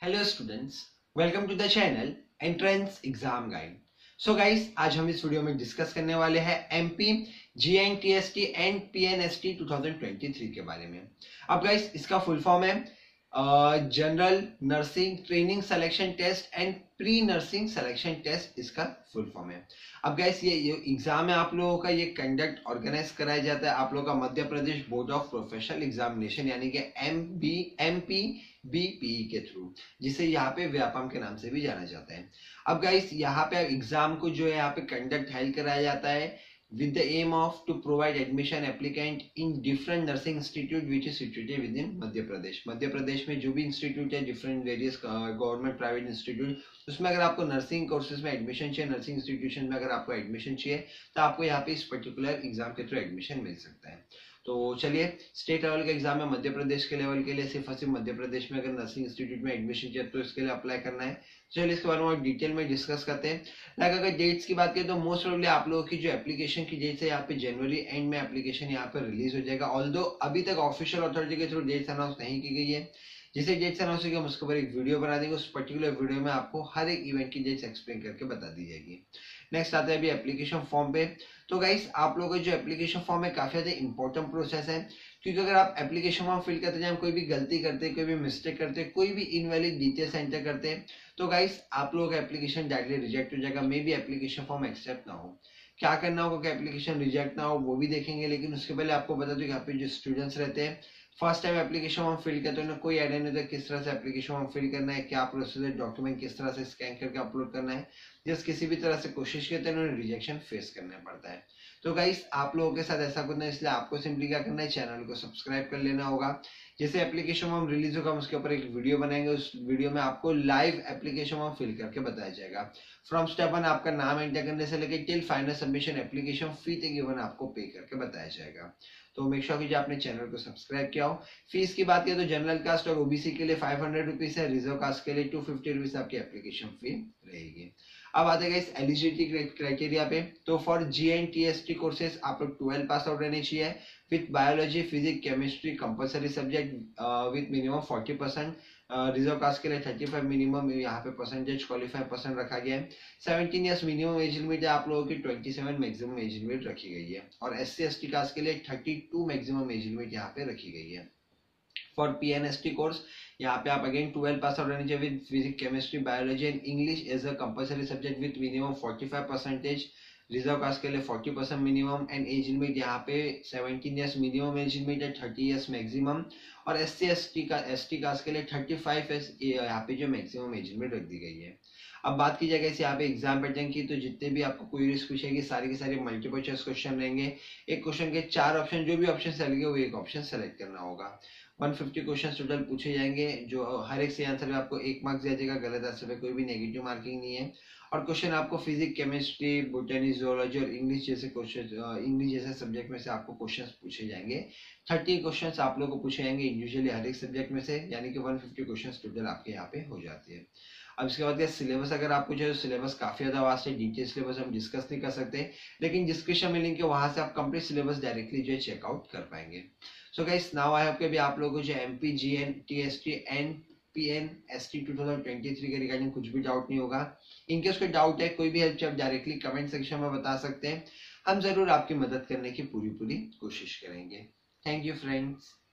Hello students, welcome to the channel entrance exam guide. So guys, आज हम इस video में डिस्कस करने वाले हैं एमपी जीएनटीएसटी एंड पीएनएसटी 2023 के बारे में। अब गाइस, इसका फुल फॉर्म है general nursing training selection test and pre nursing selection test, इसका फुल फॉर्म है। अब गाइस, ये एग्जाम है आप लोगों का, ये कंडक्ट ऑर्गेनाइज कराया जाता है आप लोगों का Madhya Pradesh board of professional examination यानी कि एमपी बीपीई के थ्रू, जिसे यहाँ पे व्यापम के नाम से भी जाना जाता है। अब गाइस, यहाँ पे एग्जाम को जो है यहाँ पे कंडक्ट हेल्ड कराया जाता है with the aim of to provide admission applicant in different nursing institute which is situated within Madhya Pradesh. Madhya Pradesh में जो भी इंस्टीट्यूट है, different various government private institute, उसमें अगर आपको नर्सिंग कोर्सेज में एडमिशन चाहिए, नर्सिंग इंस्टीट्यूशन में अगर आपको एडमिशन चाहिए, तो आपको यहाँ पे इस पर्टिकुलर एग्जाम के थ्रू एडमिशन मिल सकता है। तो चलिए, स्टेट लेवल का एग्जाम है मध्य प्रदेश के लेवल के लिए, सिर्फ और सिर्फ मध्य प्रदेश में अगर नर्सिंग इंस्टीट्यूट में एडमिशन चाहिए तो इसके लिए अप्लाई करना है। चलिए, इसके बारे में डिटेल में डिस्कस करते हैं। अगर डेट्स की बात करें तो मोस्ट प्रोबेबली आप लोगों की जो एप्लीकेशन की डेट्स है यहाँ पे जनवरी एंड में एप्लीकेशन यहाँ पे रिलीज हो जाएगा। ऑल्दो अभी तक ऑफिशियल अथॉरिटी के थ्रू डेट्स अनाउंस नहीं की गई है। जिसे डेट्स अनाउंस होगी हम उसके ऊपर एक वीडियो बना देंगे, उस पर्टिकुलर वीडियो में आपको हर एक इवेंट की डेट्स एक्सप्लेन करके बता दी जाएगी। नेक्स्ट आता है अभी एप्लीकेशन फॉर्म पे। तो गाइस, आप लोगों का जो एप्लीकेशन फॉर्म है काफी ज्यादा इंपॉर्टेंट प्रोसेस है, क्योंकि अगर आप एप्लीकेशन फॉर्म फिल करते जाए, कोई भी गलती करते, कोई भी मिस्टेक करते, कोई भी इनवैलिड डिटेल्स एंटर करते, तो गाइस आप लोगों का एप्लीकेशन डायरेक्टली रिजेक्ट हो जाएगा। Maybe application form accept ना हो। क्या करना होगा कि एप्लीकेशन रिजेक्ट ना हो वो भी देखेंगे, लेकिन उसके पहले आपको बता दूं कि यहाँ पे जो स्टूडेंट्स रहते हैं, first time application form fill करते हैं, कोई आइडिया नहीं होता किस तरह से एप्लीकेशन फॉर्म फिल करना है, क्या प्रोसीजर, डॉक्यूमेंट किस तरह से स्कैन करके अपलोड करना है। जिस किसी भी तरह से कोशिश करते हैं उन्हें रिजेक्शन फेस करना पड़ता है। तो गाइस, आप लोगों के साथ ऐसा कुछ नहीं, इसलिए आपको सिंपली क्या करना है, चैनल को सब्सक्राइब कर लेना होगा। जैसे एप्लीकेशन फॉर्म रिलीज होगा हम उसके ऊपर एक वीडियो बनाएंगे, उस वीडियो में आपको लाइव एप्लीकेशन फॉर्म फिल करके बताया जाएगा। फ्रॉम स्टेप 1 आपका नाम एंटर करने से लेकर till final submission application fee तक इवन आपको पे करके बताया जाएगा। तो मेक श्योर कीजिए आपने चैनल को सब्सक्राइब किया हो। फीस की बात करें तो जनरल कास्ट और ओबीसी के लिए 500 रुपीज है, रिजर्व कास्ट के लिए 250 रुपीज आपकी एप्लीकेशन फी रहेगी। अब आते हैं इस एलिजिबिलिटी क्राइटेरिया पे। तो फॉर जीएनटीएसटी कोर्सेज आप लोग 12 पास आउट रहने चाहिए with biology physics chemistry compulsory subject with minimum 40%। Reserve caste के लिए 35 मिनिमम यहाँ पे परसेंटेज क्वालिफाई परसेंट रखा गया है। 17 ईयर्स मिनिमम एज लिमिट है आप लोगों की, 27 मैक्सिमम एज लिमिट रखी गई है। और एससी एसटी कास्ट के लिए 32 मैक्सिमम एज लिमिट यहाँ पे रखी गई है। फॉर पीएनएसटी कोर्स यहाँ पे आप अगेन 12 पास आउट रहने चाहिए with physics chemistry biology and English as a compulsory subject with minimum 45%। Reserve caste के लिए 40% मिनिमम एंड एज लिमिट यहाँ पे 17 ईयर्स मिनिमम एज लिमिट है, 30 ईयर्स मैक्सिमम। और एसटी कास्ट के लिए 35 यहाँ पे जो मैक्सिमम एज लिमिट रख दी गई है। अब बात की जाएगा इस यहाँ पे एग्जाम पैटर्न की, तो जितने भी आपको क्वेरीज पूछेगी सारी के सारे मल्टीपल चॉइस क्वेश्चन रहेंगे। एक क्वेश्चन के 4 ऑप्शन, जो भी ऑप्शन सेलेक्ट वो एक ऑप्शन सेलेक्ट करना होगा। 150 क्वेश्चन टोटल पूछे जाएंगे, जो हर एक से आंसर में आपको 1 मार्क्स दिया जाएगा, गलत आंसर पे कोई भी नेगेटिव मार्किंग नहीं है। और क्वेश्चन आपको फिजिक्स केमिस्ट्री बोटनी जूलॉजी और इंग्लिश जैसे क्वेश्चन, इंग्लिश जैसे सब्जेक्ट में से आपको क्वेश्चन पूछे जाएंगे। 30 क्वेश्चन आप लोगों को पूछे जाएंगे इंडिविजुअली हर एक सब्जेक्ट में से, यानी कि 150 क्वेश्चन टोटल आपके यहाँ पे हो जाती है। अब इसके बाद सिलेबस अगर आपको जो सिलेबस काफी ज्यादा वास्ट है, डिटेल सिलेबस हम डिस्कस नहीं कर सकते, लेकिन डिस्क्रिप्शन में लिंक है, वहां से आप कंप्लीट सिलेबस डायरेक्टली जो है चेकआउट कर पाएंगे। So guys, now I hope कि भी आप लोगों को जो एमपी जीएनटीएसटी एंड पीएनएसटी 2023 के रिगार्डिंग कुछ भी डाउट नहीं होगा। इनकेस कोई डाउट है, कोई भी हेल्प चाहिए, आप डायरेक्टली कमेंट सेक्शन में बता सकते हैं। हम जरूर आपकी मदद करने की पूरी कोशिश करेंगे। Thank you friends.